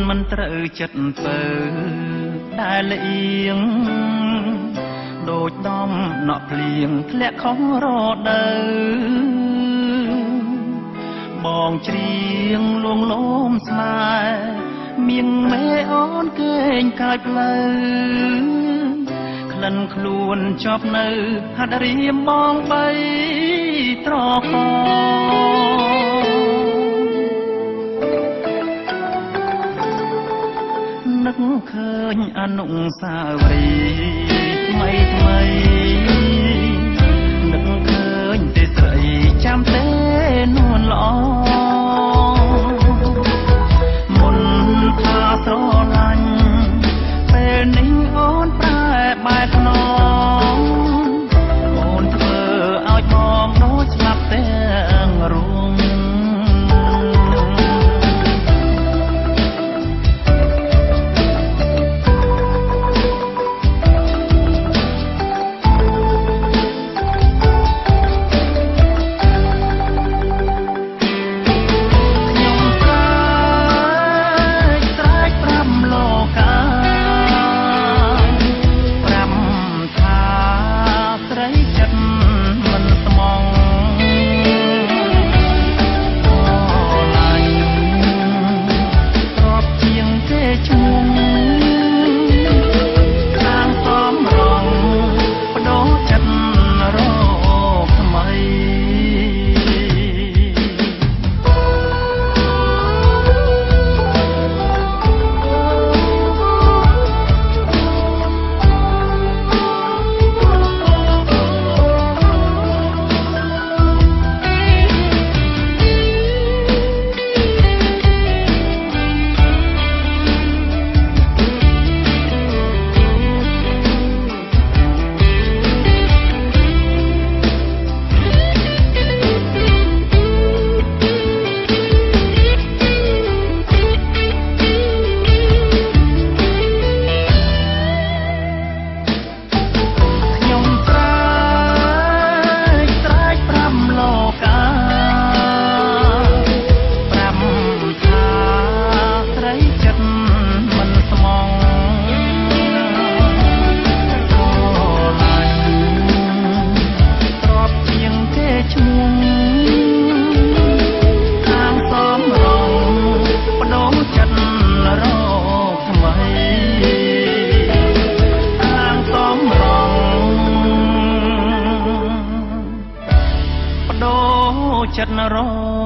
មិនត្រូវចិត្តពើដែលលៀងដូចដំណក់ភ្លៀងធ្លាក់ខុសរដូវបងច្រៀងលួងលោមស្នេហ៍មៀងមេអូនកេងកាច់លើក្លិនខ្លួនជាប់នៅហាត់រៀមបងបីត្រកនឹកឃើញអនុស្សាវរីយ៍ថ្មីថ្មីនឹកឃើញទេស្រីចាំទេនួនល្អមុនថាស្រឡាញ់ពេលនេះអូនប្រែបែបណងអូនធ្វើឲ្យបងដូចស្លាប់ទាំងរួមចិត្តរ